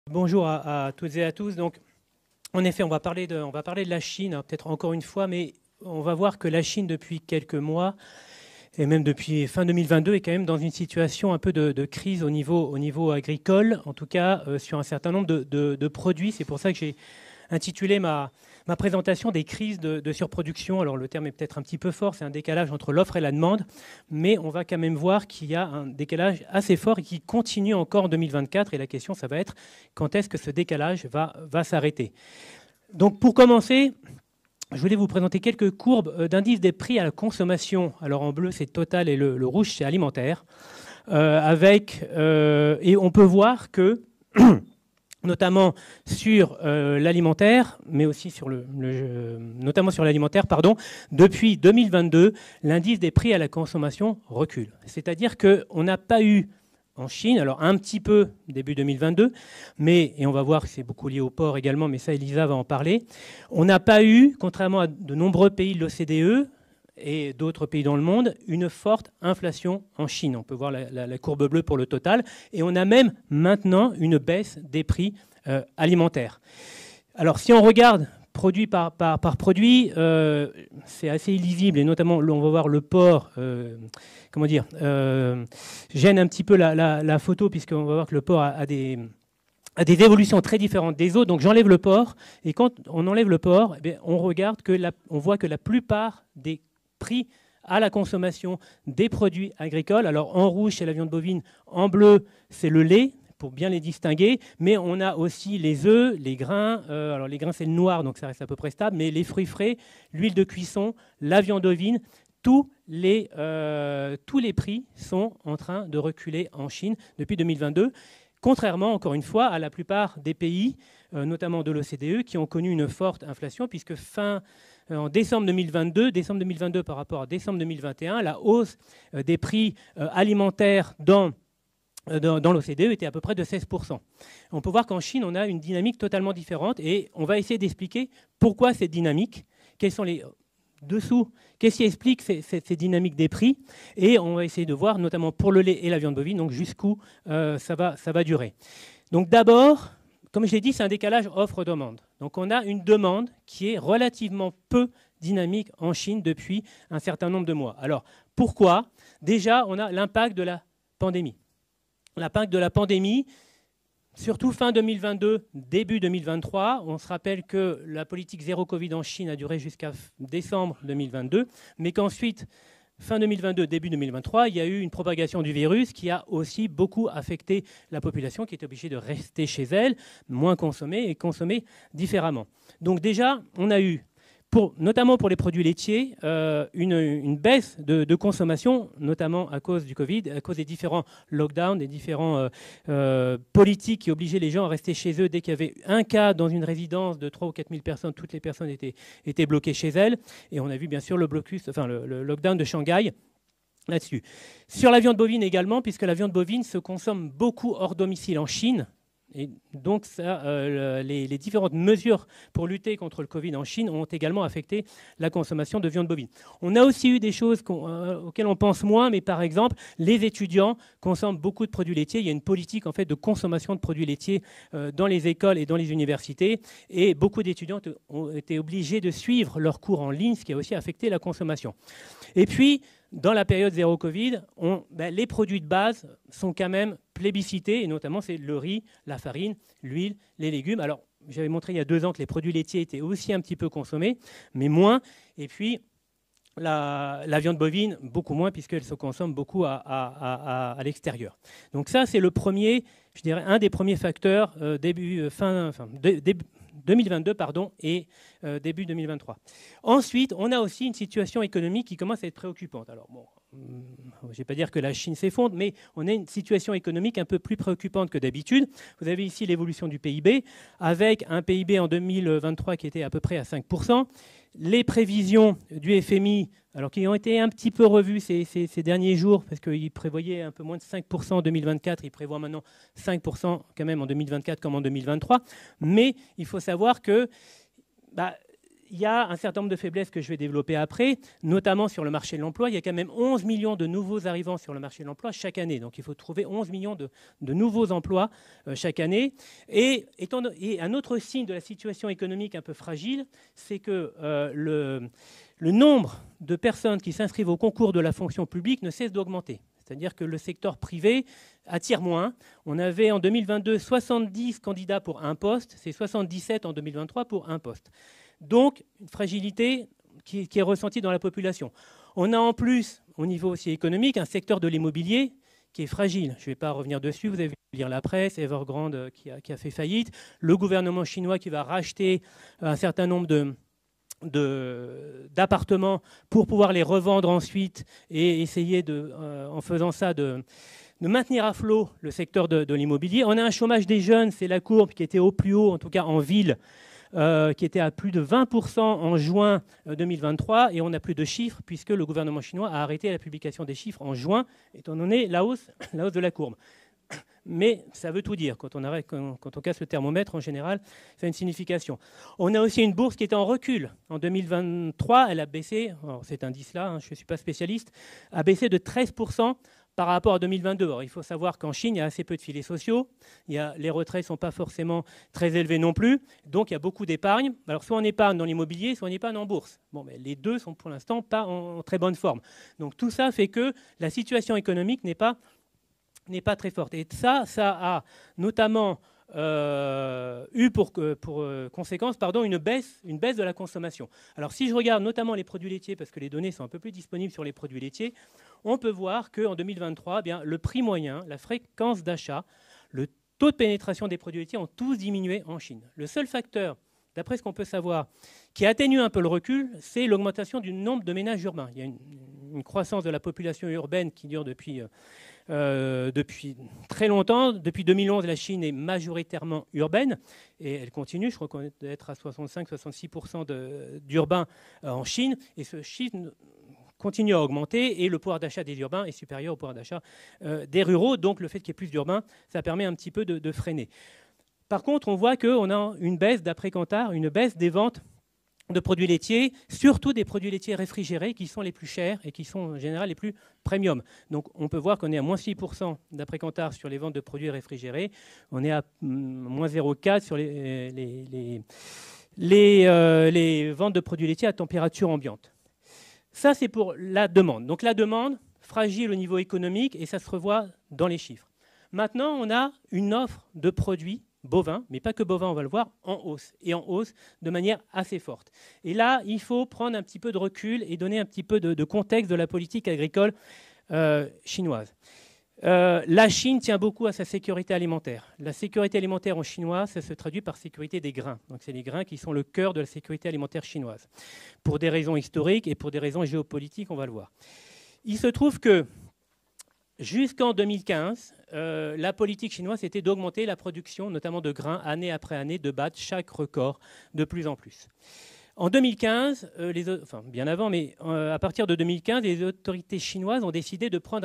Bonjour à toutes et à tous. Donc, en effet, on va parler de la Chine, hein, peut-être encore une fois, mais on va voir que la Chine, depuis quelques mois, et même depuis fin 2022, est quand même dans une situation un peu de crise au niveau agricole, en tout cas sur un certain nombre de produits. C'est pour ça que j'ai intitulé ma présentation des crises de surproduction. Alors le terme est peut-être un petit peu fort, c'est un décalage entre l'offre et la demande, mais on va quand même voir qu'il y a un décalage assez fort et qui continue encore en 2024. Et la question, ça va être quand est-ce que ce décalage va s'arrêter. Donc pour commencer, je voulais vous présenter quelques courbes d'indices des prix à la consommation. Alors en bleu, c'est Total et le rouge, c'est alimentaire. Et on peut voir que notamment sur l'alimentaire, mais aussi sur notamment sur l'alimentaire, depuis 2022, l'indice des prix à la consommation recule. C'est-à-dire qu'on n'a pas eu en Chine, alors un petit peu début 2022, et on va voir que c'est beaucoup lié au porc également, mais ça Elisa va en parler, on n'a pas eu, contrairement à de nombreux pays de l'OCDE, et d'autres pays dans le monde, une forte inflation en Chine. On peut voir la courbe bleue pour le total. Et on a même maintenant une baisse des prix alimentaires. Alors si on regarde produit par produit, c'est assez illisible. Et notamment, on va voir le porc, gêne un petit peu la photo, puisqu'on va voir que le porc a des évolutions très différentes des autres. Donc j'enlève le porc. Et quand on enlève le porc, eh bien, on voit que la plupart des prix à la consommation des produits agricoles. Alors en rouge, c'est la viande bovine, en bleu, c'est le lait, pour bien les distinguer, mais on a aussi les œufs, les grains. Alors les grains, c'est le noir, donc ça reste à peu près stable, mais les fruits frais, l'huile de cuisson, la viande ovine, tous les prix sont en train de reculer en Chine depuis 2022, contrairement, encore une fois, à la plupart des pays, notamment de l'OCDE, qui ont connu une forte inflation, puisque en décembre 2022 par rapport à décembre 2021, la hausse des prix alimentaires dans l'OCDE était à peu près de 16%. On peut voir qu'en Chine, on a une dynamique totalement différente et on va essayer d'expliquer pourquoi cette dynamique, quels sont les dessous, qu'est-ce qui explique ces dynamiques des prix, et on va essayer de voir, notamment pour le lait et la viande bovine, donc jusqu'où ça va durer. Donc d'abord, comme je l'ai dit, c'est un décalage offre-demande. Donc on a une demande qui est relativement peu dynamique en Chine depuis un certain nombre de mois. Alors pourquoi ? Déjà, on a l'impact de la pandémie. L'impact de la pandémie, surtout fin 2022, début 2023. On se rappelle que la politique zéro Covid en Chine a duré jusqu'à décembre 2022, mais qu'ensuite, fin 2022, début 2023, il y a eu une propagation du virus qui a aussi beaucoup affecté la population qui est obligée de rester chez elle, moins consommer et consommer différemment. Donc déjà, on a eu, notamment pour les produits laitiers, une baisse de consommation, notamment à cause du Covid, à cause des différents lockdowns, des différents politiques qui obligeaient les gens à rester chez eux. Dès qu'il y avait un cas dans une résidence de 3 ou 4 000 personnes, toutes les personnes étaient bloquées chez elles. Et on a vu bien sûr le lockdown de Shanghai là-dessus. Sur la viande bovine également, puisque la viande bovine se consomme beaucoup hors domicile en Chine. Et donc, les différentes mesures pour lutter contre le Covid en Chine ont également affecté la consommation de viande bovine. On a aussi eu des choses auxquelles on pense moins, mais par exemple, les étudiants consomment beaucoup de produits laitiers. Il y a une politique en fait de consommation de produits laitiers dans les écoles et dans les universités, et beaucoup d'étudiants ont été obligés de suivre leurs cours en ligne, ce qui a aussi affecté la consommation. Et puis, dans la période zéro Covid, les produits de base sont quand même plébiscités, et notamment c'est le riz, la farine, l'huile, les légumes. Alors, j'avais montré il y a 2 ans que les produits laitiers étaient aussi un petit peu consommés, mais moins. Et puis, la viande bovine, beaucoup moins, puisqu'elle se consomme beaucoup à l'extérieur. Donc ça, c'est le premier, je dirais, un des premiers facteurs début 2022 et début 2023. Ensuite, on a aussi une situation économique qui commence à être préoccupante. Alors bon, je ne vais pas dire que la Chine s'effondre, mais on a une situation économique un peu plus préoccupante que d'habitude. Vous avez ici l'évolution du PIB, avec un PIB en 2023 qui était à peu près à 5%. Les prévisions du FMI, alors qui ont été un petit peu revues ces derniers jours, parce qu'ils prévoyaient un peu moins de 5% en 2024, ils prévoient maintenant 5% quand même en 2024 comme en 2023. Mais il faut savoir que il y a un certain nombre de faiblesses que je vais développer après, notamment sur le marché de l'emploi. Il y a quand même 11 millions de nouveaux arrivants sur le marché de l'emploi chaque année. Donc il faut trouver 11 millions de nouveaux emplois chaque année. Et un autre signe de la situation économique un peu fragile, c'est que le nombre de personnes qui s'inscrivent au concours de la fonction publique ne cesse d'augmenter. C'est-à-dire que le secteur privé attire moins. On avait en 2022 70 candidats pour un poste, c'est 77 en 2023 pour un poste. Donc, une fragilité qui est ressentie dans la population. On a en plus, au niveau aussi économique, un secteur de l'immobilier qui est fragile. Je ne vais pas revenir dessus, vous avez vu lire la presse, Evergrande qui a fait faillite, le gouvernement chinois qui va racheter un certain nombre d'appartements pour pouvoir les revendre ensuite et essayer, en faisant ça, de maintenir à flot le secteur de l'immobilier. On a un chômage des jeunes, c'est la courbe qui était au plus haut, en tout cas en ville, qui était à plus de 20% en juin 2023, et on n'a plus de chiffres puisque le gouvernement chinois a arrêté la publication des chiffres en juin, étant donné la hausse de la courbe. Mais ça veut tout dire. Quand on casse le thermomètre, en général, ça a une signification. On a aussi une bourse qui était en recul. En 2023, elle a baissé, cet indice-là, je ne suis pas spécialiste, a baissé de 13% par rapport à 2022. Alors, il faut savoir qu'en Chine, il y a assez peu de filets sociaux. Les retraits ne sont pas forcément très élevés non plus. Donc, il y a beaucoup d'épargne. Alors, soit on épargne dans l'immobilier, soit on épargne en bourse. Bon, mais les deux sont pour l'instant pas en très bonne forme. Donc, tout ça fait que la situation économique n'est pas très forte. Et ça a notamment eu pour conséquence une baisse de la consommation. Alors si je regarde notamment les produits laitiers, parce que les données sont un peu plus disponibles sur les produits laitiers, on peut voir qu'en 2023, eh bien, le prix moyen, la fréquence d'achat, le taux de pénétration des produits laitiers ont tous diminué en Chine. Le seul facteur, d'après ce qu'on peut savoir, qui atténue un peu le recul, c'est l'augmentation du nombre de ménages urbains. Il y a une croissance de la population urbaine qui dure depuis très longtemps. Depuis 2011, la Chine est majoritairement urbaine et elle continue. Je crois qu'on doit être à 65-66% d'urbains en Chine. Et ce chiffre continue à augmenter et le pouvoir d'achat des urbains est supérieur au pouvoir d'achat des ruraux. Donc le fait qu'il y ait plus d'urbains, ça permet un petit peu de freiner. Par contre, on voit qu'on a une baisse, d'après Kantar, une baisse des ventes de produits laitiers, surtout des produits laitiers réfrigérés qui sont les plus chers et qui sont en général les plus premium. Donc on peut voir qu'on est à moins 6% d'après Kantar sur les ventes de produits réfrigérés, on est à moins 0,4 sur les ventes de produits laitiers à température ambiante. Ça c'est pour la demande. Donc la demande, fragile au niveau économique et ça se revoit dans les chiffres. Maintenant on a une offre de produits bovins, mais pas que bovins, on va le voir, en hausse, et en hausse de manière assez forte. Et là, il faut prendre un petit peu de recul et donner un petit peu de contexte de la politique agricole chinoise. La Chine tient beaucoup à sa sécurité alimentaire. La sécurité alimentaire en chinois, ça se traduit par sécurité des grains. Donc c'est les grains qui sont le cœur de la sécurité alimentaire chinoise. Pour des raisons historiques et pour des raisons géopolitiques, on va le voir. Il se trouve que jusqu'en 2015, la politique chinoise était d'augmenter la production, notamment de grains, année après année, de battre chaque record de plus en plus. En 2015, bien avant, mais à partir de 2015, les autorités chinoises ont décidé de prendre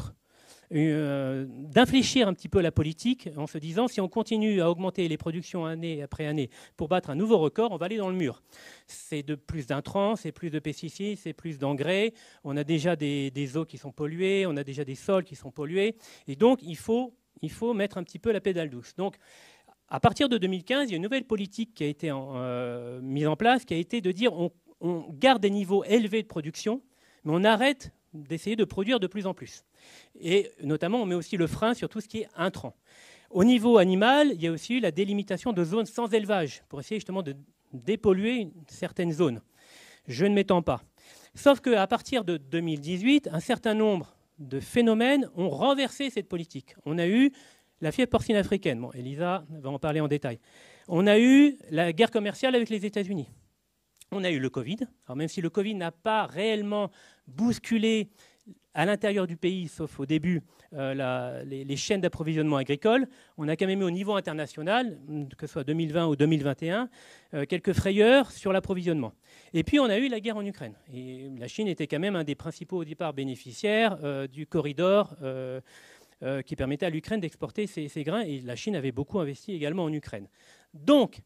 d'infléchir un petit peu la politique en se disant si on continue à augmenter les productions année après année pour battre un nouveau record, on va aller dans le mur. C'est de plus d'intrants, c'est plus de pesticides, c'est plus d'engrais, on a déjà des eaux qui sont polluées, on a déjà des sols qui sont pollués, et donc il faut mettre un petit peu la pédale douce. Donc à partir de 2015, il y a une nouvelle politique qui a été mise en place, qui a été de dire on garde des niveaux élevés de production, mais on arrête d'essayer de produire de plus en plus. Et notamment, on met aussi le frein sur tout ce qui est intrant. Au niveau animal, il y a aussi eu la délimitation de zones sans élevage pour essayer justement de dépolluer certaines zones. Je ne m'étends pas. Sauf qu'à partir de 2018, un certain nombre de phénomènes ont renversé cette politique. On a eu la fièvre porcine africaine. Bon, Elisa va en parler en détail. On a eu la guerre commerciale avec les États-Unis. On a eu le Covid. Alors même si le Covid n'a pas réellement bousculé à l'intérieur du pays, sauf au début, les chaînes d'approvisionnement agricole, on a quand même eu au niveau international, que ce soit 2020 ou 2021, quelques frayeurs sur l'approvisionnement. Et puis on a eu la guerre en Ukraine. Et la Chine était quand même un des principaux au départ bénéficiaires du corridor qui permettait à l'Ukraine d'exporter ses grains. Et la Chine avait beaucoup investi également en Ukraine. Donc,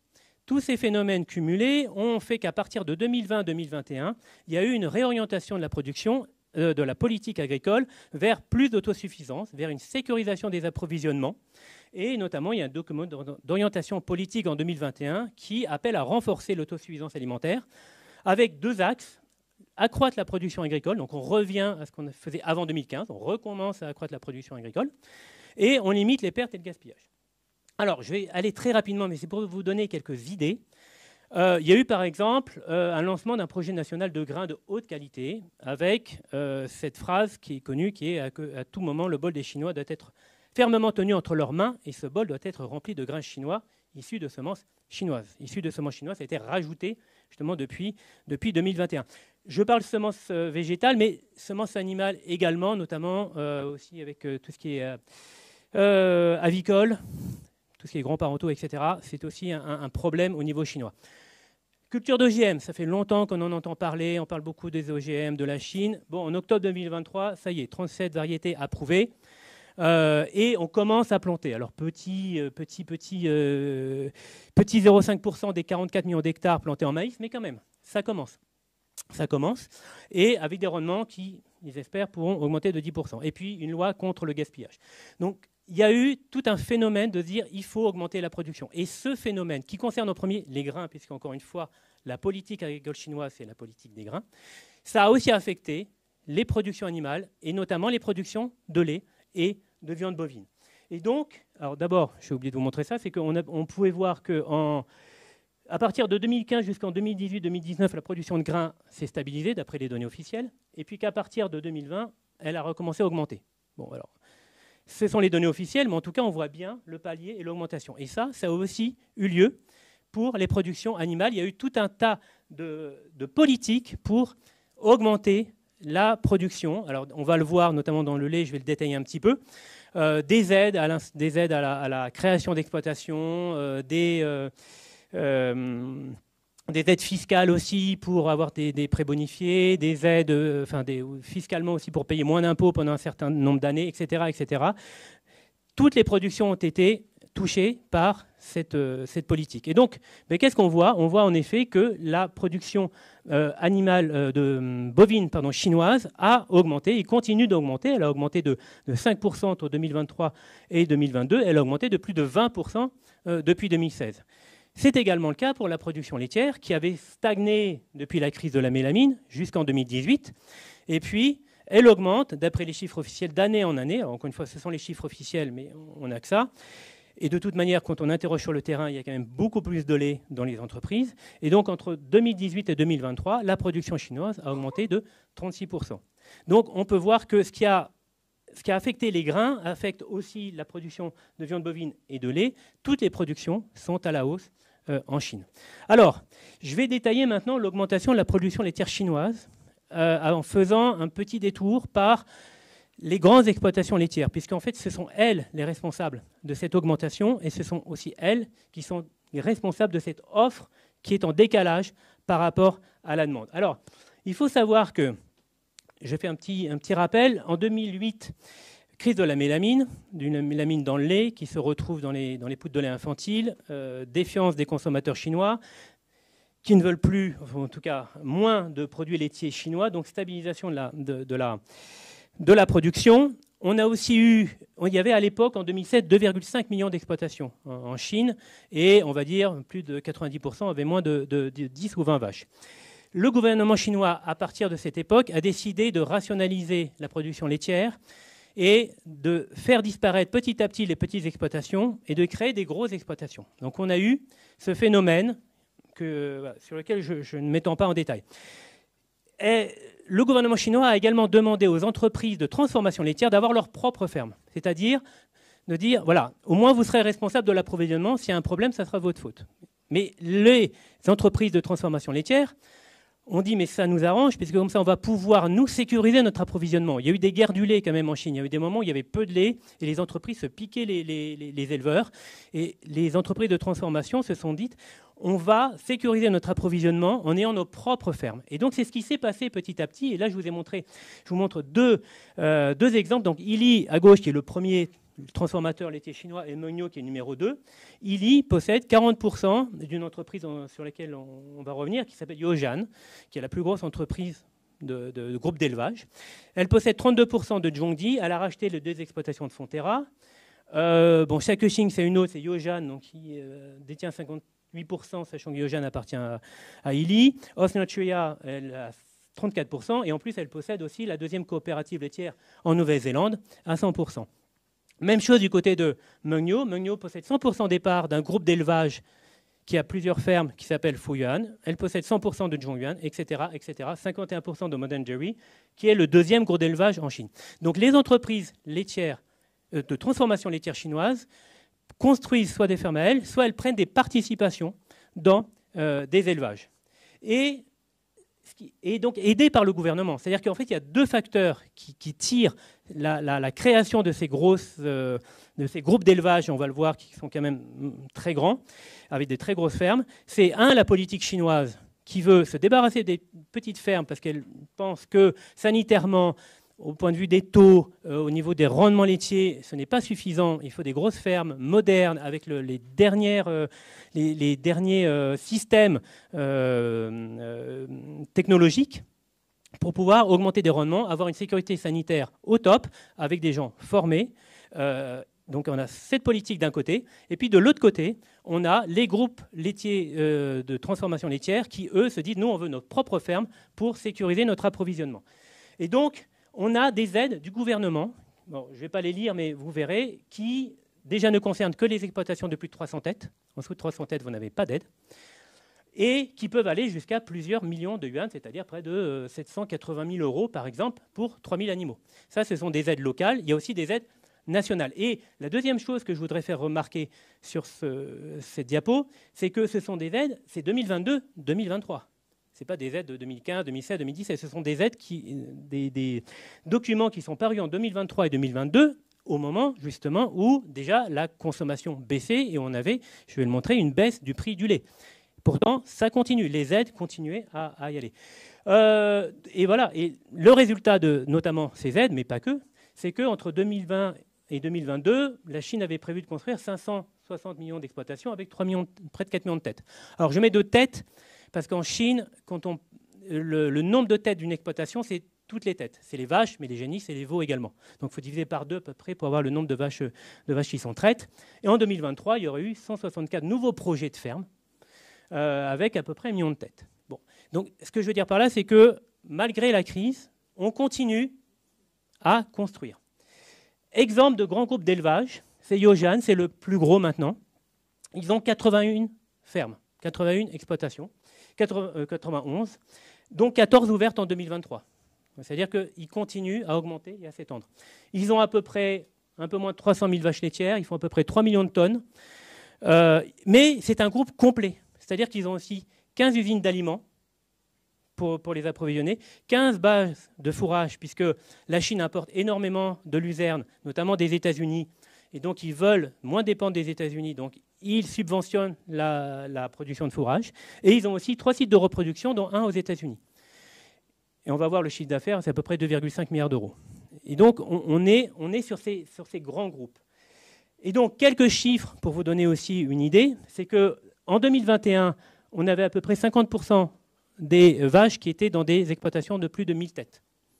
tous ces phénomènes cumulés ont fait qu'à partir de 2020-2021, il y a eu une réorientation de la production, de la politique agricole, vers plus d'autosuffisance, vers une sécurisation des approvisionnements. Et notamment, il y a un document d'orientation politique en 2021 qui appelle à renforcer l'autosuffisance alimentaire avec deux axes. Accroître la production agricole, donc on revient à ce qu'on faisait avant 2015, on recommence à accroître la production agricole, et on limite les pertes et le gaspillage. Alors, je vais aller très rapidement, mais c'est pour vous donner quelques idées. Il y a eu par exemple un lancement d'un projet national de grains de haute qualité, avec cette phrase qui est connue, qui est à tout moment, le bol des Chinois doit être fermement tenu entre leurs mains, et ce bol doit être rempli de grains chinois issus de semences chinoises. Issus de semences chinoises, ça a été rajouté justement depuis 2021. Je parle de semences végétales, mais semences animales également, notamment aussi avec tout ce qui est avicole, tout ce qui est grands-parentaux, etc. C'est aussi un problème au niveau chinois. Culture d'OGM, ça fait longtemps qu'on en entend parler, on parle beaucoup des OGM de la Chine. Bon, en octobre 2023, ça y est, 37 variétés approuvées. Et on commence à planter. Alors petit 0,5% des 44 millions d'hectares plantés en maïs, mais quand même, ça commence. Ça commence, et avec des rendements qui, ils espèrent, pourront augmenter de 10%. Et puis une loi contre le gaspillage. Donc il y a eu tout un phénomène de dire il faut augmenter la production. Et ce phénomène, qui concerne en premier les grains, puisqu'encore une fois, la politique agricole chinoise, c'est la politique des grains, ça a aussi affecté les productions animales, et notamment les productions de lait et de viande bovine. Et donc, alors d'abord, j'ai oublié de vous montrer ça, c'est qu'on pouvait voir qu'à partir de 2015 jusqu'en 2018-2019, la production de grains s'est stabilisée, d'après les données officielles, et puis qu'à partir de 2020, elle a recommencé à augmenter. Bon, alors, ce sont les données officielles, mais en tout cas, on voit bien le palier et l'augmentation. Et ça a aussi eu lieu pour les productions animales. Il y a eu tout un tas de politiques pour augmenter la production. Alors, on va le voir notamment dans le lait, je vais le détailler un petit peu. Des aides à la création d'exploitation, des aides fiscales aussi pour avoir des prêts bonifiés, des aides fiscalement aussi pour payer moins d'impôts pendant un certain nombre d'années, etc., etc. Toutes les productions ont été touchées par cette politique. Et donc, qu'est-ce qu'on voit? On voit en effet que la production animale bovine chinoise a augmenté et continue d'augmenter. Elle a augmenté de 5% entre 2023 et 2022. Elle a augmenté de plus de 20% depuis 2016. C'est également le cas pour la production laitière qui avait stagné depuis la crise de la mélamine jusqu'en 2018. Et puis, elle augmente, d'après les chiffres officiels, d'année en année. Alors, encore une fois, ce sont les chiffres officiels, mais on n'a que ça. Et de toute manière, quand on interroge sur le terrain, il y a quand même beaucoup plus de lait dans les entreprises. Et donc, entre 2018 et 2023, la production chinoise a augmenté de 36%. Donc, on peut voir que ce qui a affecté les grains affecte aussi la production de viande bovine et de lait. Toutes les productions sont à la hausse en Chine. Alors, je vais détailler maintenant l'augmentation de la production laitière chinoise en faisant un petit détour par les grandes exploitations laitières, puisqu'en fait, ce sont elles les responsables de cette augmentation et ce sont aussi elles qui sont les responsables de cette offre qui est en décalage par rapport à la demande. Alors, il faut savoir que, je fais un petit rappel, en 2008, crise de la mélamine, d'une mélamine dans le lait qui se retrouve dans les poudres de lait infantile, défiance des consommateurs chinois qui ne veulent plus, en tout cas moins de produits laitiers chinois, donc stabilisation de la production. On a aussi il y avait à l'époque, en 2007, 2,5 millions d'exploitations en Chine, et on va dire plus de 90% avaient moins de 10 ou 20 vaches. Le gouvernement chinois, à partir de cette époque, a décidé de rationaliser la production laitière et de faire disparaître petit à petit les petites exploitations et de créer des grosses exploitations. Donc on a eu ce phénomène sur lequel je ne m'étends pas en détail. Et le gouvernement chinois a également demandé aux entreprises de transformation laitière d'avoir leur propre ferme. C'est-à-dire de dire, voilà, au moins vous serez responsable de l'approvisionnement, s'il y a un problème, ça sera votre faute. Mais les entreprises de transformation laitière ont dit, mais ça nous arrange, puisque comme ça, on va pouvoir nous sécuriser notre approvisionnement. Il y a eu des guerres du lait quand même en Chine. Il y a eu des moments où il y avait peu de lait et les entreprises se piquaient les éleveurs. Et les entreprises de transformation se sont dites, on va sécuriser notre approvisionnement en ayant nos propres fermes. Et donc, c'est ce qui s'est passé petit à petit. Et là, je vous montre deux exemples. Donc, Yili, à gauche, qui est le premier le transformateur laitier chinois, et Mengniu, qui est numéro 2, Illy possède 40% d'une entreprise sur laquelle on va revenir, qui s'appelle Yojan, qui est la plus grosse entreprise de groupe d'élevage. Elle possède 32% de Zhongdi. Elle a racheté les 2 exploitations de Fonterra. Shakuxing, c'est une autre, c'est Yojan, donc qui détient 58%, sachant que Yojan appartient à Illy. Osnotria, elle a 34%, et en plus, elle possède aussi la 2e coopérative laitière en Nouvelle-Zélande à 100%. Même chose du côté de Mengniu. Mengniu possède 100% des parts d'un groupe d'élevage qui a plusieurs fermes, qui s'appelle Fuyuan. Elle possède 100% de Zhongyuan, etc., etc. 51% de Modern Dairy, qui est le 2e gros d'élevage en Chine. Donc les entreprises laitières de transformation laitière chinoise construisent soit des fermes à elles, soit elles prennent des participations dans des élevages. Et donc aidées par le gouvernement. C'est-à-dire qu'en fait, il y a 2 facteurs qui tirent la création de ces groupes d'élevage, on va le voir, qui sont quand même très grands, avec des très grosses fermes. C'est la politique chinoise qui veut se débarrasser des petites fermes parce qu'elle pense que sanitairement, au point de vue des taux, au niveau des rendements laitiers, ce n'est pas suffisant. Il faut des grosses fermes modernes avec les derniers systèmes technologiques pour pouvoir augmenter des rendements, avoir une sécurité sanitaire au top, avec des gens formés. Donc on a cette politique d'un côté, et puis de l'autre côté, on a les groupes laitiers de transformation laitière qui, eux, se disent, nous, on veut notre propre ferme pour sécuriser notre approvisionnement. Et donc, on a des aides du gouvernement, bon, je ne vais pas les lire, mais vous verrez, qui déjà ne concernent que les exploitations de plus de 300 têtes. En dessous de 300 têtes, vous n'avez pas d'aide. Et qui peuvent aller jusqu'à plusieurs millions de yuan, c'est-à-dire près de 780 000 euros, par exemple, pour 3 000 animaux. Ça, ce sont des aides locales. Il y a aussi des aides nationales. Et la deuxième chose que je voudrais faire remarquer sur cette diapo, c'est que ce sont des aides, c'est 2022-2023. Ce n'est pas des aides de 2015, 2016, 2017. Ce sont des aides, des documents qui sont parus en 2023 et 2022, au moment, justement, où déjà la consommation baissait et on avait, je vais le montrer, une baisse du prix du lait. Pourtant, ça continue. Les aides continuaient à y aller. Et voilà. Et le résultat de notamment ces aides, mais pas que, c'est qu'entre 2020 et 2022, la Chine avait prévu de construire 560 millions d'exploitations avec près de 4 millions de têtes. Alors, je mets de têtes parce qu'en Chine, le nombre de têtes d'une exploitation, c'est toutes les têtes. C'est les vaches, mais les génisses et les veaux également. Donc, il faut diviser par 2 à peu près pour avoir le nombre de vaches qui sont traites. Et en 2023, il y aurait eu 164 nouveaux projets de fermes avec à peu près 1 million de têtes. Bon. Donc, ce que je veux dire par là, c'est que malgré la crise, on continue à construire. Exemple de grands groupes d'élevage, c'est Yojan, c'est le plus gros maintenant. Ils ont 81 fermes, 81 exploitations, 91, dont 14 ouvertes en 2023. C'est-à-dire qu'ils continuent à augmenter et à s'étendre. Ils ont à peu près un peu moins de 300 000 vaches laitières, ils font à peu près 3 millions de tonnes. Mais c'est un groupe complet. C'est-à-dire qu'ils ont aussi 15 usines d'aliments pour les approvisionner, 15 bases de fourrage, puisque la Chine importe énormément de luzerne, notamment des États-Unis, et donc ils veulent moins dépendre des États-Unis, donc ils subventionnent la production de fourrage, et ils ont aussi 3 sites de reproduction, dont un aux États-Unis. Et on va voir le chiffre d'affaires, c'est à peu près 2,5 milliards d'euros. Et donc on est sur ces grands groupes. Et donc quelques chiffres pour vous donner aussi une idée, c'est qu'en 2021, on avait à peu près 50% des vaches qui étaient dans des exploitations de plus de 1000 têtes.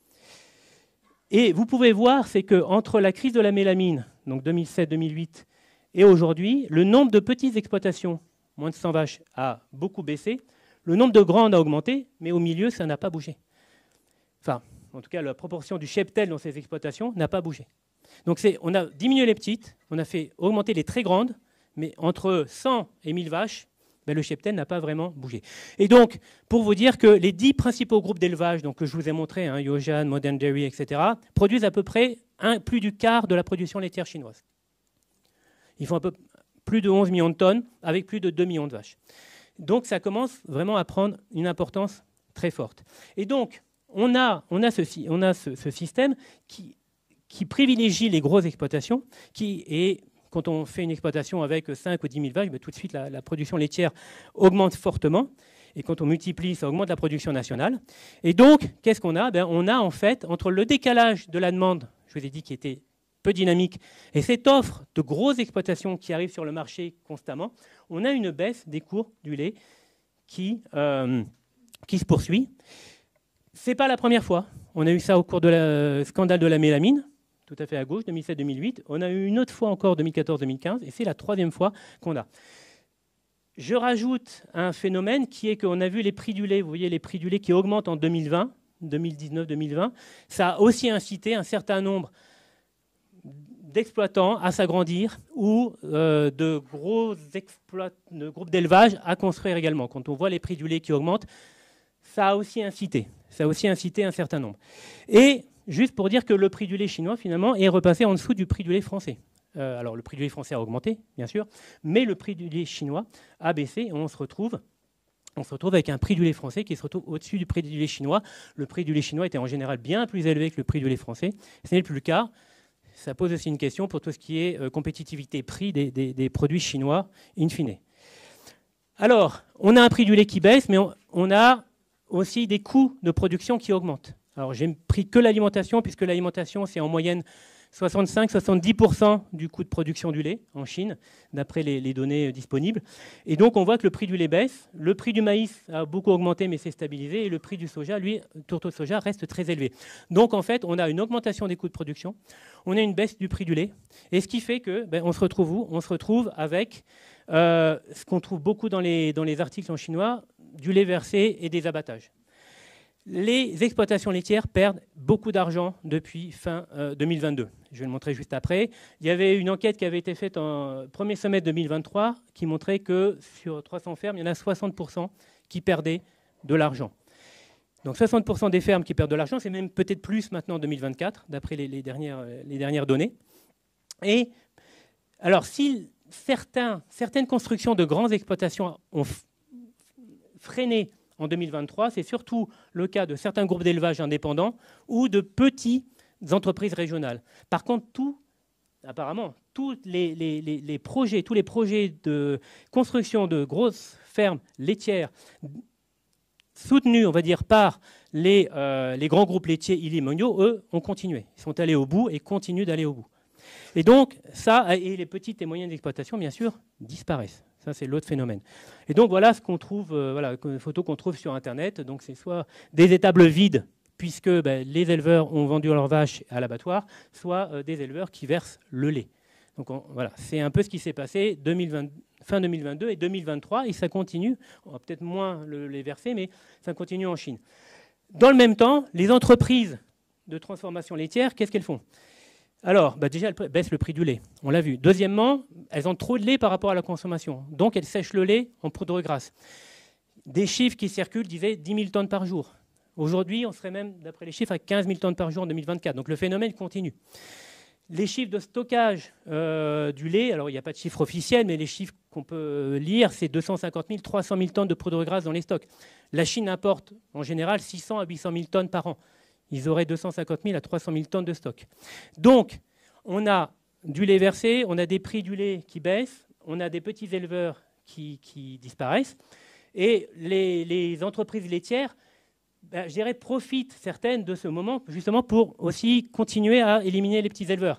Et vous pouvez voir, c'est qu'entre la crise de la mélamine, donc 2007-2008, et aujourd'hui, le nombre de petites exploitations, moins de 100 vaches, a beaucoup baissé. Le nombre de grandes a augmenté, mais au milieu, ça n'a pas bougé. Enfin, en tout cas, la proportion du cheptel dans ces exploitations n'a pas bougé. Donc on a diminué les petites, on a fait augmenter les très grandes, mais entre 100 et 1000 vaches, le cheptel n'a pas vraiment bougé. Et donc, pour vous dire que les 10 principaux groupes d'élevage que je vous ai montrés, Yojan, Modern Dairy, etc., produisent à peu près plus du quart de la production laitière chinoise. Ils font plus de 11 millions de tonnes avec plus de 2 millions de vaches. Donc, ça commence vraiment à prendre une importance très forte. Et donc, on a ce système qui privilégie les grosses exploitations, quand on fait une exploitation avec 5 ou 10 000 vaches, tout de suite, la production laitière augmente fortement. Et quand on multiplie, ça augmente la production nationale. Et donc, qu'est-ce qu'on a ? On a en fait, entre le décalage de la demande, je vous ai dit qui était peu dynamique, et cette offre de grosses exploitations qui arrivent sur le marché constamment, on a une baisse des cours du lait qui se poursuit. Ce n'est pas la première fois. On a eu ça au cours du scandale de la mélamine, tout à fait à gauche, 2007-2008. On a eu une autre fois encore, 2014-2015, et c'est la troisième fois qu'on a. Je rajoute un phénomène qui est qu'on a vu les prix du lait, vous voyez les prix du lait qui augmentent en 2020, 2019-2020. Ça a aussi incité un certain nombre d'exploitants à s'agrandir ou de groupes d'élevage à construire également. Quand on voit les prix du lait qui augmentent, ça a aussi incité un certain nombre. Et juste pour dire que le prix du lait chinois, finalement, est repassé en dessous du prix du lait français. Alors, le prix du lait français a augmenté, bien sûr, mais le prix du lait chinois a baissé et on se retrouve avec un prix du lait français qui se retrouve au-dessus du prix du lait chinois. Le prix du lait chinois était en général bien plus élevé que le prix du lait français. Ce n'est plus le cas. Ça pose aussi une question pour tout ce qui est compétitivité-prix des produits chinois, in fine. Alors, on a un prix du lait qui baisse, mais on a aussi des coûts de production qui augmentent. Alors, j'ai pris que l'alimentation, puisque l'alimentation, c'est en moyenne 65-70% du coût de production du lait en Chine, d'après les données disponibles. Et donc, on voit que le prix du lait baisse. Le prix du maïs a beaucoup augmenté, mais s'est stabilisé. Et le prix du soja, lui, tourteau de soja, reste très élevé. Donc, en fait, on a une augmentation des coûts de production. On a une baisse du prix du lait. Et ce qui fait que, on se retrouve où? On se retrouve avec ce qu'on trouve beaucoup dans les articles en chinois, du lait versé et des abattages. Les exploitations laitières perdent beaucoup d'argent depuis fin 2022. Je vais le montrer juste après. Il y avait une enquête qui avait été faite en premier semestre 2023 qui montrait que sur 300 fermes, il y en a 60% qui perdaient de l'argent. Donc 60% des fermes qui perdent de l'argent, c'est même peut-être plus maintenant en 2024, d'après les dernières données. Et alors, si certaines constructions de grandes exploitations ont freiné en 2023, c'est surtout le cas de certains groupes d'élevage indépendants ou de petites entreprises régionales. Par contre, apparemment, tous les projets de construction de grosses fermes laitières soutenus, on va dire, par les grands groupes laitiers Illy mondiaux, eux, ont continué. Ils sont allés au bout et continuent d'aller au bout. Et donc, ça, et les petites et moyennes exploitations, bien sûr, disparaissent. Ça, c'est l'autre phénomène. Et donc, voilà ce qu'on trouve, une photo qu'on trouve sur Internet. Donc, c'est soit des étables vides, puisque les éleveurs ont vendu leurs vaches à l'abattoir, soit des éleveurs qui versent le lait. Donc, voilà, c'est un peu ce qui s'est passé fin 2022 et 2023, et ça continue. On va peut-être moins les verser, mais ça continue en Chine. Dans le même temps, les entreprises de transformation laitière, qu'est-ce qu'elles font ? Alors, déjà, elles baissent le prix du lait, on l'a vu. Deuxièmement, elles ont trop de lait par rapport à la consommation. Donc, elles sèchent le lait en poudre grasse. Des chiffres qui circulent disaient 10 000 tonnes par jour. Aujourd'hui, on serait même, d'après les chiffres, à 15 000 tonnes par jour en 2024. Donc, le phénomène continue. Les chiffres de stockage du lait, alors il n'y a pas de chiffre officiel, mais les chiffres qu'on peut lire, c'est 250 000, 300 000 tonnes de poudre grasse dans les stocks. La Chine importe en général 600 à 800 000 tonnes par an. Ils auraient 250 000 à 300 000 tonnes de stock. Donc, on a du lait versé, on a des prix du lait qui baissent, on a des petits éleveurs qui disparaissent, et les entreprises laitières, je dirais, profitent certaines de ce moment justement pour aussi continuer à éliminer les petits éleveurs.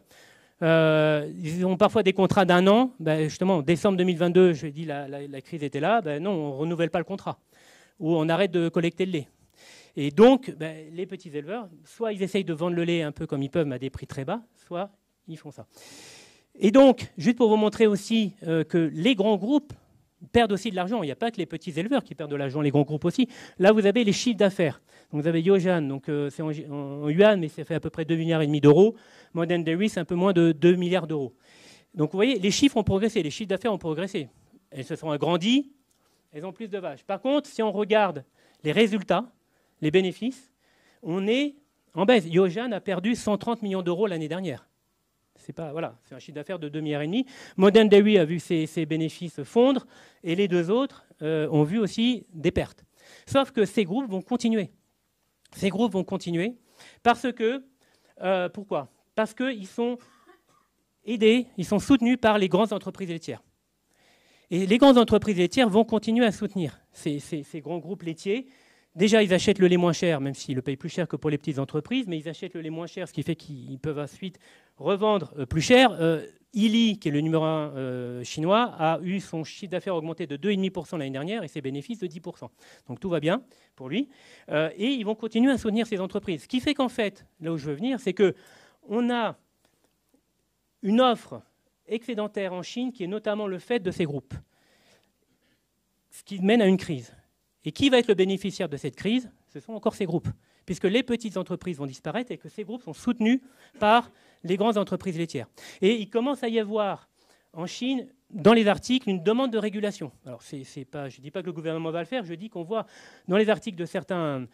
Ils ont parfois des contrats d'1 an. Justement, en décembre 2022, je dis la crise était là. Non, on ne renouvelle pas le contrat. Ou on arrête de collecter le lait. Et donc, les petits éleveurs, soit ils essayent de vendre le lait un peu comme ils peuvent, mais à des prix très bas, soit ils font ça. Et donc, juste pour vous montrer aussi que les grands groupes perdent aussi de l'argent. Il n'y a pas que les petits éleveurs qui perdent de l'argent, les grands groupes aussi. Là, vous avez les chiffres d'affaires. Donc, vous avez Yojan, donc c'est en yuan, mais ça fait à peu près 2,5 milliards d'euros. Modern Dairy, c'est un peu moins de 2 milliards d'euros. Donc, vous voyez, les chiffres ont progressé, les chiffres d'affaires ont progressé. Elles se sont agrandies, elles ont plus de vaches. Par contre, si on regarde les résultats, les bénéfices, on est en baisse. Yojan a perdu 130 millions d'euros l'année dernière. C'est un chiffre d'affaires de 2,5 milliards. Modern Dairy a vu ses bénéfices fondre et les deux autres ont vu aussi des pertes. Sauf que ces groupes vont continuer. Ces groupes vont continuer parce que, pourquoi ? Parce qu'ils sont aidés, ils sont soutenus par les grandes entreprises laitières. Et les grandes entreprises laitières vont continuer à soutenir ces grands groupes laitiers Déjà, ils achètent le lait moins cher, même s'ils le payent plus cher que pour les petites entreprises, mais ils achètent le lait moins cher, ce qui fait qu'ils peuvent ensuite revendre plus cher. Illy, qui est le numéro 1 chinois, a eu son chiffre d'affaires augmenté de 2,5% l'année dernière et ses bénéfices de 10%. Donc tout va bien pour lui. Et ils vont continuer à soutenir ces entreprises. Ce qui fait qu'en fait, là où je veux venir, c'est qu'on a une offre excédentaire en Chine qui est notamment le fait de ces groupes, ce qui mène à une crise. Et qui va être le bénéficiaire de cette crise? Ce sont encore ces groupes, puisque les petites entreprises vont disparaître et que ces groupes sont soutenus par les grandes entreprises laitières. Et il commence à y avoir en Chine, dans les articles, une demande de régulation. Alors, je ne dis pas que le gouvernement va le faire, je dis qu'on voit dans les articles de certains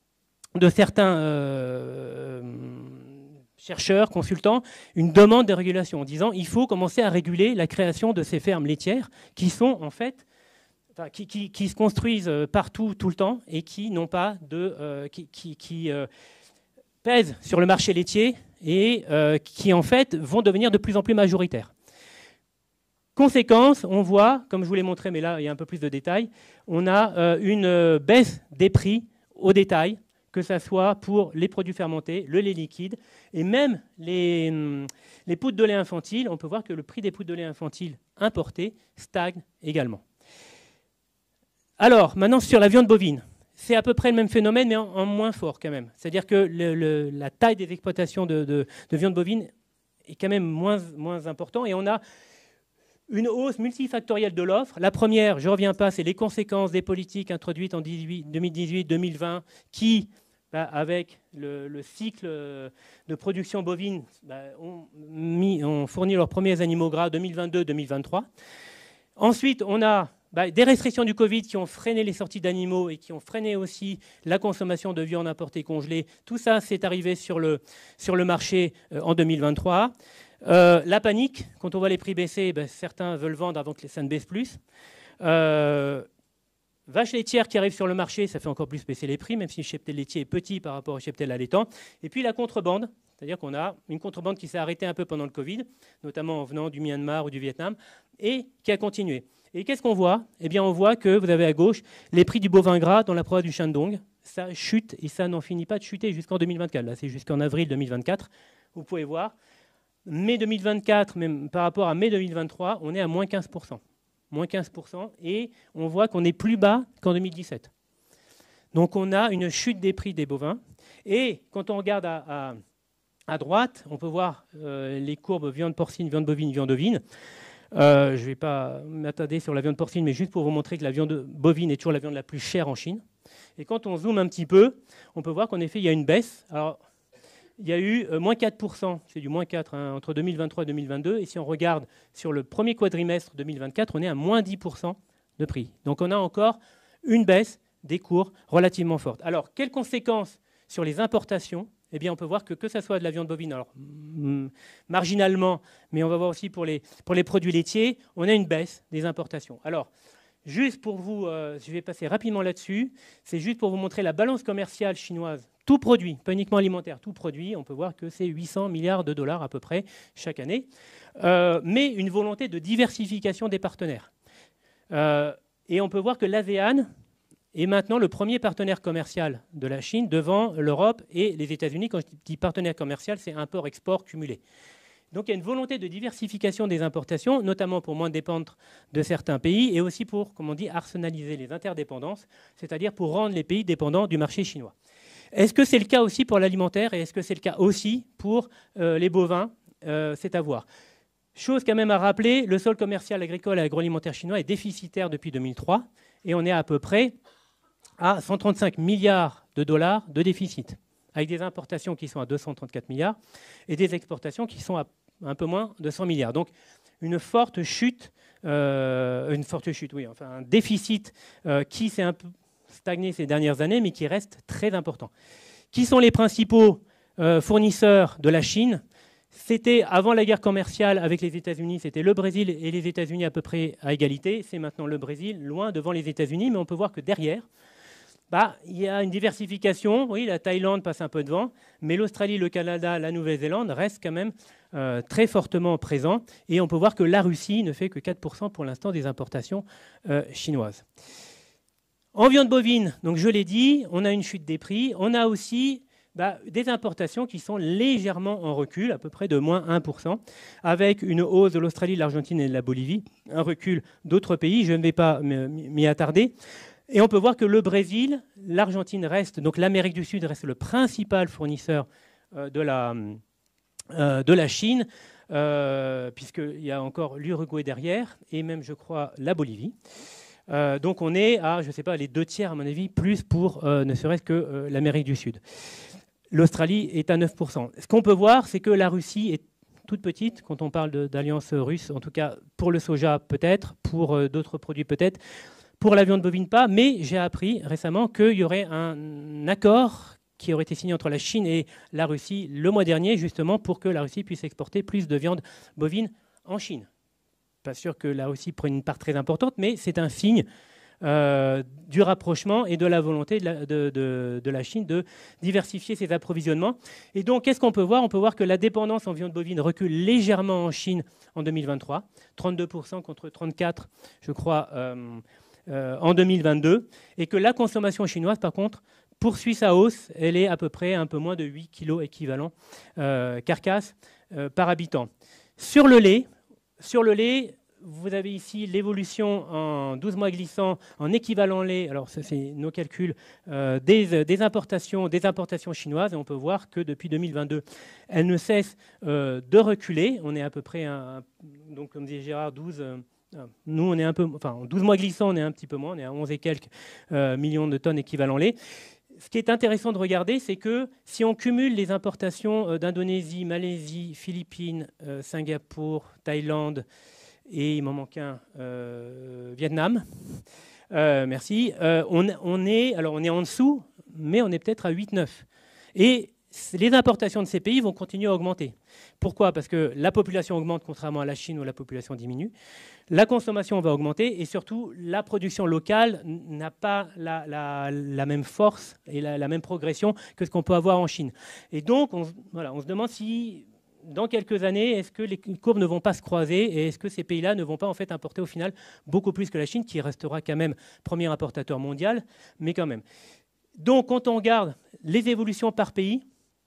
chercheurs, consultants, une demande de régulation en disant qu'il faut commencer à réguler la création de ces fermes laitières qui sont en fait qui se construisent partout, tout le temps, et qui n'ont pas qui pèsent sur le marché laitier et qui, en fait, vont devenir de plus en plus majoritaires. Conséquence, on voit, comme je vous l'ai montré, mais là, il y a un peu plus de détails, on a une baisse des prix au détail, que ce soit pour les produits fermentés, le lait liquide, et même les poudres de lait infantile. On peut voir que le prix des poudres de lait infantile importées stagne également. Alors, maintenant, sur la viande bovine, c'est à peu près le même phénomène, mais en moins fort quand même. C'est-à-dire que la taille des exploitations de viande bovine est quand même moins importante, et on a une hausse multifactorielle de l'offre. La première, je ne reviens pas, c'est les conséquences des politiques introduites en 2018-2020 qui, avec le cycle de production bovine, ont fourni leurs premiers animaux gras 2022-2023. Ensuite, on a des restrictions du Covid qui ont freiné les sorties d'animaux et qui ont freiné aussi la consommation de viande importée congelée. Tout ça, c'est arrivé sur le marché en 2023. La panique, quand on voit les prix baisser, certains veulent vendre avant que ça ne baisse plus. Vaches laitières qui arrivent sur le marché, ça fait encore plus baisser les prix, même si le cheptel laitier est petit par rapport au cheptel allaitant. Et puis la contrebande, c'est-à-dire qu'on a une contrebande qui s'est arrêtée un peu pendant le Covid, notamment en venant du Myanmar ou du Vietnam, et qui a continué. Et qu'est-ce qu'on voit? Eh bien, on voit que vous avez à gauche les prix du bovin gras dans la province du Shandong. Ça chute et ça n'en finit pas de chuter jusqu'en 2024. Là, c'est jusqu'en avril 2024. Vous pouvez voir. Mai 2024, même par rapport à mai 2023, on est à moins 15%. Moins 15%, et on voit qu'on est plus bas qu'en 2017. Donc on a une chute des prix des bovins. Et quand on regarde à droite, on peut voir les courbes viande porcine, viande bovine, viande ovine. Je ne vais pas m'attarder sur la viande porcine, mais juste pour vous montrer que la viande bovine est toujours la viande la plus chère en Chine. Et quand on zoome un petit peu, on peut voir qu'en effet, il y a une baisse. Alors, il y a eu moins 4%, c'est du moins 4 entre 2023 et 2022. Et si on regarde sur le premier quadrimestre 2024, on est à moins 10% de prix. Donc on a encore une baisse des cours relativement forte. Alors, quelles conséquences sur les importations? Eh bien, on peut voir que ce soit de la viande bovine, alors marginalement, mais on va voir aussi pour les produits laitiers, on a une baisse des importations. Alors, juste pour vous, je vais passer rapidement là-dessus, c'est juste pour vous montrer la balance commerciale chinoise. Tout produit, pas uniquement alimentaire, tout produit, on peut voir que c'est 800 milliards de dollars à peu près chaque année, mais une volonté de diversification des partenaires. Et on peut voir que l'ASEAN est maintenant le premier partenaire commercial de la Chine devant l'Europe et les États-Unis. Quand je dis partenaire commercial, c'est import-export cumulé. Donc il y a une volonté de diversification des importations, notamment pour moins dépendre de certains pays et aussi pour, comme on dit, arsenaliser les interdépendances, c'est-à-dire pour rendre les pays dépendants du marché chinois. Est-ce que c'est le cas aussi pour l'alimentaire et est-ce que c'est le cas aussi pour les bovins? C'est à voir. Chose quand même à rappeler, le sol commercial agricole et agroalimentaire chinois est déficitaire depuis 2003 et on est à peu près à 135 milliards de dollars de déficit, avec des importations qui sont à 234 milliards et des exportations qui sont à un peu moins de 100 milliards. Donc une forte chute, un déficit qui s'est un peu stagné ces dernières années, mais qui reste très important. Qui sont les principaux fournisseurs de la Chine? C'était avant la guerre commerciale avec les États-Unis, c'était le Brésil et les États-Unis à peu près à égalité. C'est maintenant le Brésil, loin devant les États-Unis, mais on peut voir que derrière, il y a une diversification. Oui, la Thaïlande passe un peu devant, mais l'Australie, le Canada, la Nouvelle-Zélande restent quand même très fortement présents. Et on peut voir que la Russie ne fait que 4% pour l'instant des importations chinoises. En viande bovine, donc je l'ai dit, on a une chute des prix. On a aussi des importations qui sont légèrement en recul, à peu près de moins 1%, avec une hausse de l'Australie, de l'Argentine et de la Bolivie, un recul d'autres pays, je ne vais pas m'y attarder. Et on peut voir que le Brésil, l'Argentine reste, donc l'Amérique du Sud reste le principal fournisseur de la Chine, puisqu'il y a encore l'Uruguay derrière, et même, je crois, la Bolivie. Donc on est à, je ne sais pas, les 2/3, à mon avis, plus pour ne serait-ce que l'Amérique du Sud. L'Australie est à 9%. Ce qu'on peut voir, c'est que la Russie est toute petite, quand on parle d'alliance russe, en tout cas pour le soja peut-être, pour d'autres produits peut-être, pour la viande bovine pas, mais j'ai appris récemment qu'il y aurait un accord qui aurait été signé entre la Chine et la Russie le mois dernier, justement pour que la Russie puisse exporter plus de viande bovine en Chine. Pas sûr que la Russie prenne une part très importante, mais c'est un signe du rapprochement et de la volonté de la Chine de diversifier ses approvisionnements. Et donc, qu'est-ce qu'on peut voir? On peut voir que la dépendance en viande bovine recule légèrement en Chine en 2023, 32% contre 34%, je crois, en 2022, et que la consommation chinoise, par contre, poursuit sa hausse. Elle est à peu près un peu moins de 8 kg équivalent carcasse par habitant. Sur le lait, vous avez ici l'évolution en 12 mois glissants en équivalent lait. Alors, ça, c'est nos calculs des importations chinoises. Et on peut voir que depuis 2022, elles ne cessent de reculer. On est à peu près, donc, comme disait Gérard, 12. Nous, on est un peu, enfin, en 12 mois glissants, on est un petit peu moins. On est à 11 et quelques millions de tonnes équivalent lait. Ce qui est intéressant de regarder, c'est que si on cumule les importations d'Indonésie, Malaisie, Philippines, Singapour, Thaïlande, et il m'en manque un, Vietnam. Merci. On est en dessous, mais on est peut-être à 8-9. Et les importations de ces pays vont continuer à augmenter. Pourquoi? Parce que la population augmente, contrairement à la Chine où la population diminue. La consommation va augmenter et surtout, la production locale n'a pas la même force et la même progression que ce qu'on peut avoir en Chine. Et donc, on se demande si... Dans quelques années, est-ce que les courbes ne vont pas se croiser et est-ce que ces pays-là ne vont pas en fait importer au final beaucoup plus que la Chine, qui restera quand même premier importateur mondial, mais quand même. Donc, quand on regarde les évolutions par pays,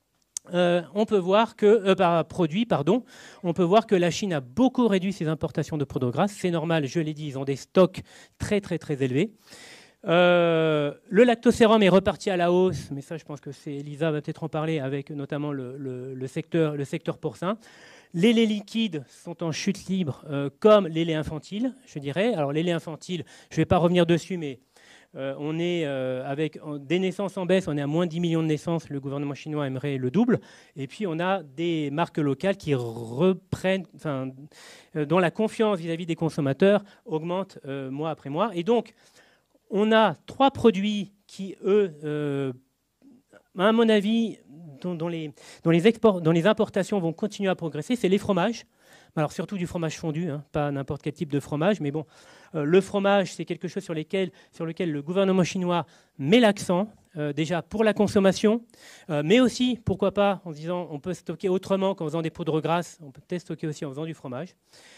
on peut voir que par produit, pardon, on peut voir que la Chine a beaucoup réduit ses importations de poudre grasse. C'est normal, je l'ai dit, ils ont des stocks très très très élevés. Le lactosérum est reparti à la hausse, mais ça, je pense que Elisa va peut-être en parler, avec notamment le secteur porcin. Les laits liquides sont en chute libre, comme les laits infantiles, je dirais. Alors, les laits infantiles, je ne vais pas revenir dessus, mais on est avec des naissances en baisse, on est à moins 10 millions de naissances. Le gouvernement chinois aimerait le double. Et puis, on a des marques locales qui reprennent, dont la confiance vis-à-vis des consommateurs augmente mois après mois. Et donc, on a 3 produits qui, eux, à mon avis, dont les importations vont continuer à progresser. C'est les fromages. Alors surtout du fromage fondu, hein, pas n'importe quel type de fromage. Mais bon, le fromage, c'est quelque chose sur lequel le gouvernement chinois met l'accent, déjà pour la consommation, mais aussi, pourquoi pas, en se disant on peut stocker autrement qu'en faisant des poudres grasses, on peut peut-être stocker aussi en faisant du fromage.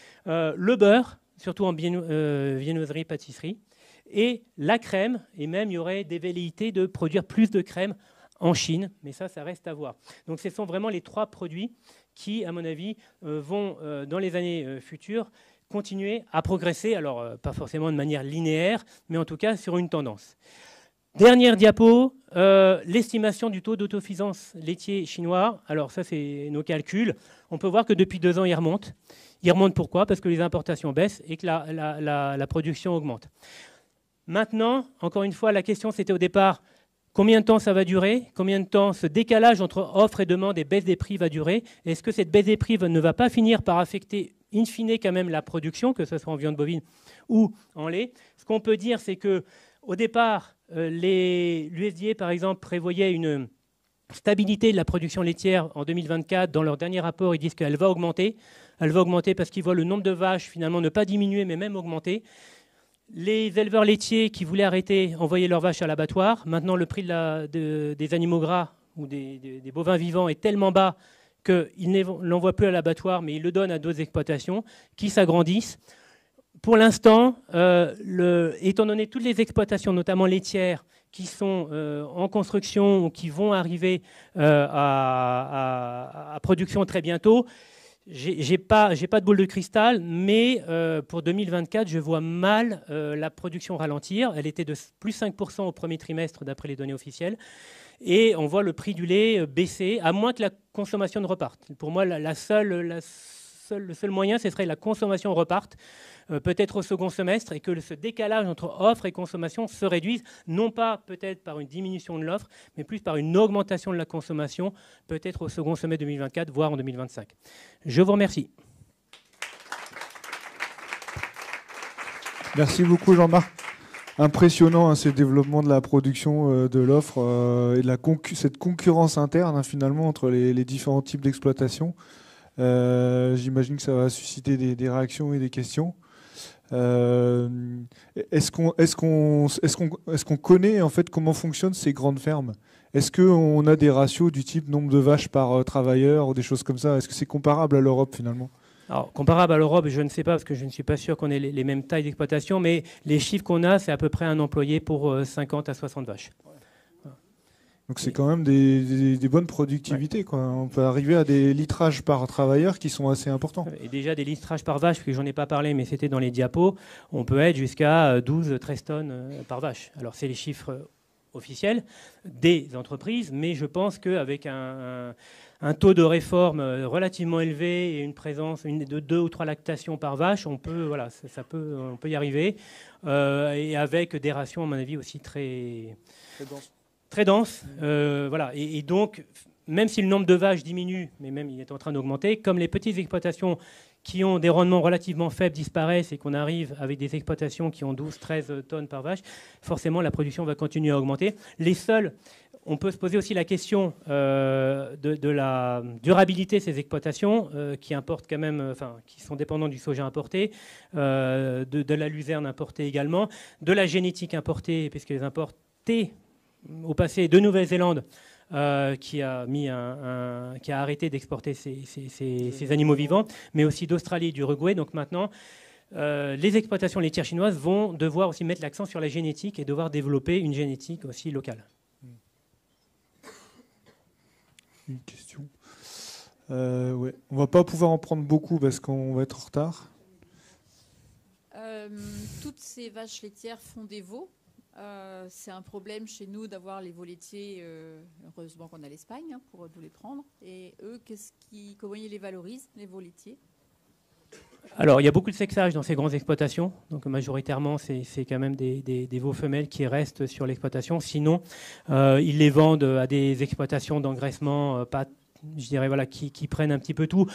Le beurre, surtout en viennoiserie, pâtisserie. Et la crème, et même il y aurait des velléités de produire plus de crème en Chine, mais ça reste à voir. Donc ce sont vraiment les 3 produits qui, à mon avis, vont, dans les années futures, continuer à progresser, alors pas forcément de manière linéaire, mais en tout cas sur une tendance. Dernière diapo, l'estimation du taux d'autosuffisance laitier chinois. Alors ça, c'est nos calculs. On peut voir que depuis 2 ans, il remonte. Il remonte pourquoi? Parce que les importations baissent et que la production augmente. Maintenant, encore une fois, la question c'était au départ, combien de temps ça va durer? Combien de temps ce décalage entre offre et demande et baisse des prix va durer? Est-ce que cette baisse des prix ne va pas finir par affecter in fine quand même la production, que ce soit en viande bovine ou en lait? Ce qu'on peut dire, c'est qu'au départ, l'USDA, par exemple, prévoyait une stabilité de la production laitière en 2024. Dans leur dernier rapport, ils disent qu'elle va augmenter. Elle va augmenter parce qu'ils voient le nombre de vaches finalement ne pas diminuer, mais même augmenter. Les éleveurs laitiers qui voulaient arrêter envoyaient leurs vaches à l'abattoir. Maintenant, le prix des animaux gras ou des bovins vivants est tellement bas qu'ils ne l'envoient plus à l'abattoir, mais ils le donnent à d'autres exploitations qui s'agrandissent. pour l'instant, étant donné toutes les exploitations, notamment laitières, qui sont en construction ou qui vont arriver à production très bientôt, j'ai pas de boule de cristal, mais pour 2024, je vois mal la production ralentir. Elle était de plus 5% au premier trimestre, d'après les données officielles. Et on voit le prix du lait baisser, à moins que la consommation ne reparte. Pour moi, le seul moyen, ce serait que la consommation reparte, peut-être au second semestre, et que ce décalage entre offre et consommation se réduise, non pas peut-être par une diminution de l'offre, mais plus par une augmentation de la consommation, peut-être au second semestre 2024, voire en 2025. Je vous remercie. Merci beaucoup, Jean-Marc. Impressionnant, hein, ces développements de la production, de l'offre et de cette concurrence interne, hein, finalement, entre les différents types d'exploitation. J'imagine que ça va susciter des réactions et des questions. Est-ce qu'on connaît en fait comment fonctionnent ces grandes fermes? Est-ce qu'on a des ratios du type nombre de vaches par travailleur ou des choses comme ça? Est-ce que c'est comparable à l'Europe finalement? Alors, comparable à l'Europe, je ne sais pas, parce que je ne suis pas sûr qu'on ait les mêmes tailles d'exploitation, mais les chiffres qu'on a, c'est à peu près un employé pour 50 à 60 vaches. Donc c'est quand même des bonnes productivités, quoi. On peut arriver à des litrages par travailleur qui sont assez importants. Et déjà des litrages par vache, parce que j'en ai pas parlé, mais c'était dans les diapos, on peut être jusqu'à 12-13 tonnes par vache. Alors c'est les chiffres officiels des entreprises, mais je pense qu'avec un taux de réforme relativement élevé et une présence de 2 ou 3 lactations par vache, on peut y arriver. Et avec des rations, à mon avis, aussi très denses. Très dense, voilà. Et donc, même si le nombre de vaches diminue, mais même il est en train d'augmenter, comme les petites exploitations qui ont des rendements relativement faibles disparaissent et qu'on arrive avec des exploitations qui ont 12-13 tonnes par vache, forcément la production va continuer à augmenter. Les seuls, on peut se poser aussi la question de la durabilité de ces exploitations qui importent quand même, qui sont dépendants du soja importé, de la luzerne importée également, de la génétique importée, puisque les importés au passé de Nouvelle-Zélande qui a arrêté d'exporter ces animaux vivants, mais aussi d'Australie et d'Uruguay. Donc maintenant, les exploitations laitières chinoises vont devoir aussi mettre l'accent sur la génétique et devoir développer une génétique aussi locale. Une question. Ouais. On ne va pas pouvoir en prendre beaucoup parce qu'on va être en retard. Toutes ces vaches laitières font des veaux. C'est un problème chez nous d'avoir les veaux laitiers. Heureusement qu'on a l'Espagne pour nous les prendre. Et eux, comment ils les valorisent, les veaux laitiers? Alors, il y a beaucoup de sexage dans ces grandes exploitations. Donc, majoritairement, c'est quand même des veaux femelles qui restent sur l'exploitation. Sinon, ils les vendent à des exploitations d'engraissement, je dirais, voilà, qui prennent un petit peu tout.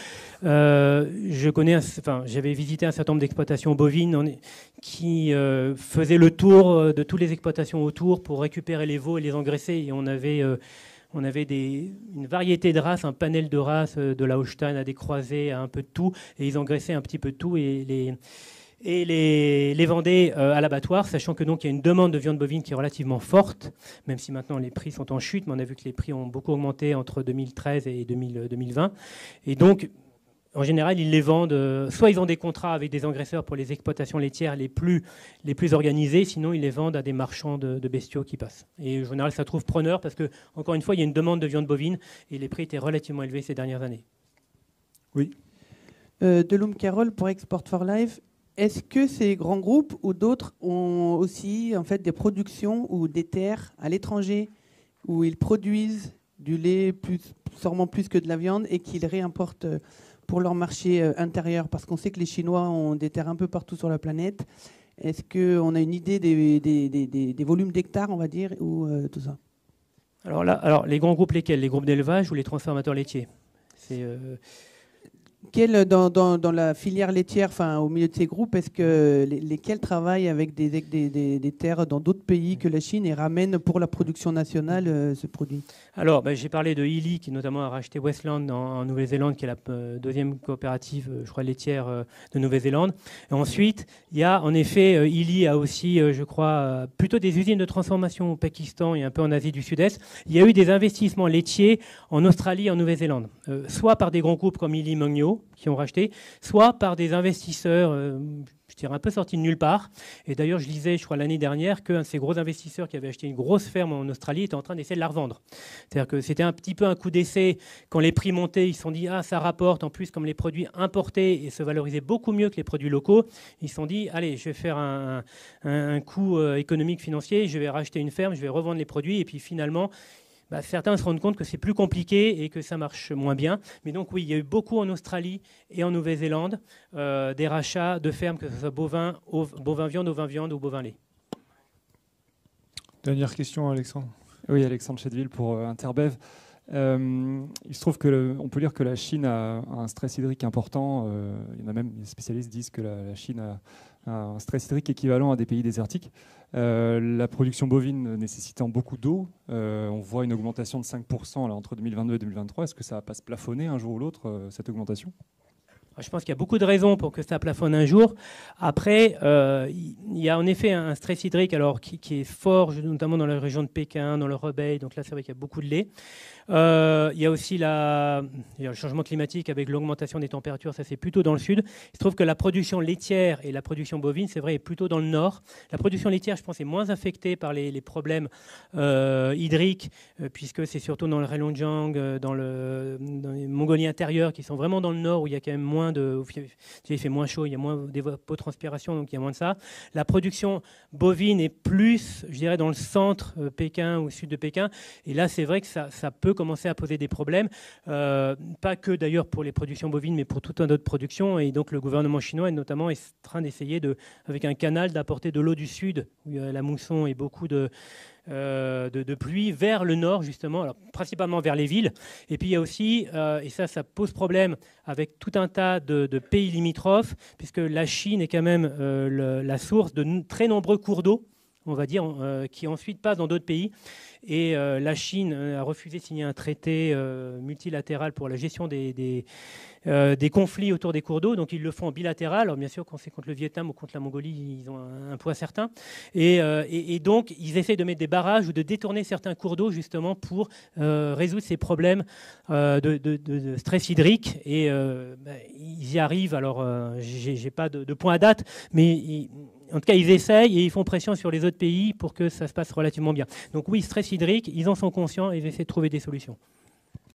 J'avais visité un certain nombre d'exploitations bovines qui faisaient le tour de toutes les exploitations autour pour récupérer les veaux et les engraisser. Et on avait une variété de races, un panel de races, de la Holstein à des croisés, à un peu de tout. Et ils engraissaient un petit peu de tout et les vendaient à l'abattoir, sachant que donc il y a une demande de viande bovine qui est relativement forte, même si maintenant les prix sont en chute, mais on a vu que les prix ont beaucoup augmenté entre 2013 et 2020. Et donc, en général, ils les vendent, soit ils ont des contrats avec des engraisseurs pour les exploitations laitières les plus organisées, sinon ils les vendent à des marchands de bestiaux qui passent. Et en général, ça trouve preneur parce que, encore une fois, il y a une demande de viande bovine et les prix étaient relativement élevés ces dernières années. Oui. Deloum Carole pour Export for Life. Est-ce que ces grands groupes ou d'autres ont aussi en fait des productions ou des terres à l'étranger où ils produisent du lait sûrement plus que de la viande et qu'ils réimportent pour leur marché intérieur? Parce qu'on sait que les Chinois ont des terres un peu partout sur la planète. Est-ce qu'on a une idée des volumes d'hectares, on va dire, ou tout ça? Alors les grands groupes lesquels? Les groupes d'élevage ou les transformateurs laitiers? Dans la filière laitière, au milieu de ces groupes, est-ce que lesquels travaillent avec des terres dans d'autres pays que la Chine et ramènent pour la production nationale ce produit? Alors, j'ai parlé de Illy, qui notamment a racheté Westland en Nouvelle-Zélande, qui est la deuxième coopérative, je crois, laitière de Nouvelle-Zélande. Et ensuite, il y a en effet, Illy a aussi, je crois, plutôt des usines de transformation au Pakistan et un peu en Asie du Sud-Est. Il y a eu des investissements laitiers en Australie et en Nouvelle-Zélande, soit par des grands groupes comme Illy Mengniu, nationaux qui ont racheté, soit par des investisseurs, je dirais un peu sortis de nulle part. Et d'ailleurs, je lisais, je crois, l'année dernière, qu'un de ces gros investisseurs qui avait acheté une grosse ferme en Australie était en train d'essayer de la revendre. C'est-à-dire que c'était un petit peu un coup d'essai. Quand les prix montaient, ils se sont dit « Ah, ça rapporte ». En plus, comme les produits importés et se valorisaient beaucoup mieux que les produits locaux, ils se sont dit « Allez, je vais faire un coût économique, financier, je vais racheter une ferme, je vais revendre les produits ». Et puis finalement, certains se rendent compte que c'est plus compliqué et que ça marche moins bien. Mais donc oui, il y a eu beaucoup en Australie et en Nouvelle-Zélande des rachats de fermes, que ce soit bovin viande, ovin viande ou bovin lait. Dernière question, Alexandre. Oui, Alexandre Chedeville pour Interbev. Il se trouve on peut lire que la Chine a un stress hydrique important. Il y en a même, des spécialistes disent que la Chine a un stress hydrique équivalent à des pays désertiques. La production bovine nécessitant beaucoup d'eau, on voit une augmentation de 5% là, entre 2022 et 2023. Est-ce que ça va pas se plafonner un jour ou l'autre, cette augmentation ? Je pense qu'il y a beaucoup de raisons pour que ça plafonne un jour. Après, il y a en effet un stress hydrique alors, qui est fort, notamment dans la région de Pékin, dans le Hebei. Donc là, c'est vrai qu'il y a beaucoup de lait. Il y a aussi il y a le changement climatique avec l'augmentation des températures. Ça, c'est plutôt dans le sud. Il se trouve que la production laitière et la production bovine, c'est vrai, est plutôt dans le nord. La production laitière, je pense, est moins affectée par les problèmes hydriques, puisque c'est surtout dans le Heilongjiang, dans les Mongolies intérieures, qui sont vraiment dans le nord, où il y a quand même moins il fait moins chaud, il y a moins d'évapotranspiration, donc il y a moins de ça. La production bovine est plus, je dirais, dans le centre, Pékin ou sud de Pékin. Et là, c'est vrai que ça peut commencer à poser des problèmes, pas que d'ailleurs pour les productions bovines, mais pour tout un d'autres productions. Et donc le gouvernement chinois est notamment en train d'essayer, avec un canal, d'apporter de l'eau du sud, où il y a la mousson et beaucoup de pluie, vers le nord, justement, alors, principalement vers les villes. Et puis il y a aussi, et ça pose problème avec tout un tas de pays limitrophes, puisque la Chine est quand même la source de très nombreux cours d'eau, on va dire, qui ensuite passent dans d'autres pays. Et la Chine a refusé de signer un traité multilatéral pour la gestion des conflits autour des cours d'eau. Donc ils le font en bilatéral. Alors bien sûr, quand c'est contre le Vietnam ou contre la Mongolie, ils ont un poids certain. Et donc ils essaient de mettre des barrages ou de détourner certains cours d'eau justement pour résoudre ces problèmes de stress hydrique. Et ils y arrivent. Alors j'ai pas de point à date, mais en tout cas, ils essayent et ils font pression sur les autres pays pour que ça se passe relativement bien. Donc oui, stress hydrique, ils en sont conscients et ils essaient de trouver des solutions.